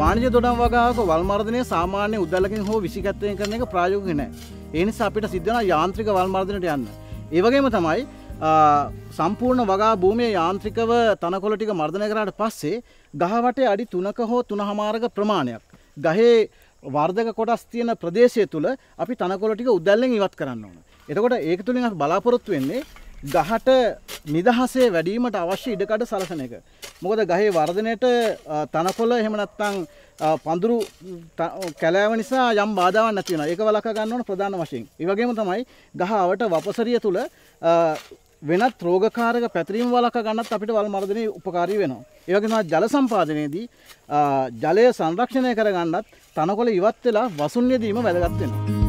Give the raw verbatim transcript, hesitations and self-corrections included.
වාණිජ දොඩම් වගාවක වල් මර්ධනය සාමාන්‍ය උදැල්ලකින් හෝ විසිකැත්තෙන් කරන එක ප්‍රායෝගික නැහැ. ඒ නිසා අපිට සිද්ධ වෙනවා යාන්ත්‍රික වල් මර්ධනයට යන්න. ඒ වගේම තමයි සම්පූර්ණ වගා භූමියේ යාන්ත්‍රිකව තනකොළ ටික මර්ධනය කරාට පස්සේ ගහ වටේ අඩි තුනක හෝ තුනමාරක ප්‍රමාණයක් ගහේ වර්ධක කොටස් තියෙන ප්‍රදේශය තුල අපි තනකොළ ටික උදැල්ලෙන් ඉවත් කරන්න ඕන. එතකොට ඒක තුලින් අපි බලාපොරොත්තු වෙන්නේ ගහට නිදහසේ වැඩිවීමට අවශ්‍ය ඉඩකඩ සලසන එක. මොකද ගහේ වර්ධනයට තනකොළ එහෙම නැත්නම් පඳුරු කැලෑව නිසා යම් බාධාවක් නැති වෙනවා. ඒක වළක්වා ගන්න ඕන ප්‍රධාන වශයෙන්. ඒ වගේම තමයි ගහ අවට වපසරිය තුල වෙනත් රෝගකාරක පැතිරීම වළක්වා ගන්නත් අපිට වල් මර්ධනයේ උපකාරී වෙනවා. ඒ වගේම තමයි ජල සම්පාදනයේදී ජලය සංරක්ෂණය කර ගන්නත් තනකොළ ඉවත් වෙලා වසුන් යෙදීම වැදගත් වෙනවා.